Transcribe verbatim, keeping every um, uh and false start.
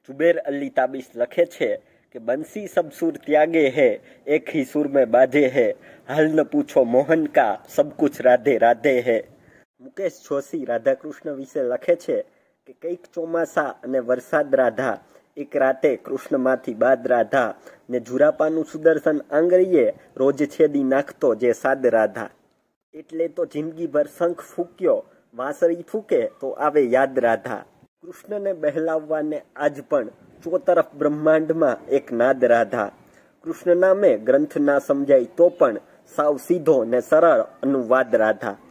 जुबेर अली ताबिश लखे छे कि बंसी सब सुर त्यागे है, एक ही सुर में बाजे है, हाल न पूछो मोहन का, सब कुछ राधे राधे है। मुकेश जोशी राधाकृष्ण विશે લખે છે કે કઈક ચોમાસા અને વરસાદ રાધા, એક રાતે કૃષ્ણમાંથી બાદ રાધા ને જુરાપાનું સુદર્શન આંગળીએ રોજ છેદી નાખતો જે સાદ રાધા। એટલે તો જિંદગીભર શંખ ફૂક્યો, વાંસળી ફૂકે તો આવે યાદ રાધા। કૃષ્ણને બહેલાવવાને આજ પણ ચોતરફ બ્રહ્માંડમાં એક નાદ રાધા। કૃષ્ણ નામે ગ્રંથ ના સમજાય તો પણ સાવ સીધો ને સરળ અનુવાદ રાધા।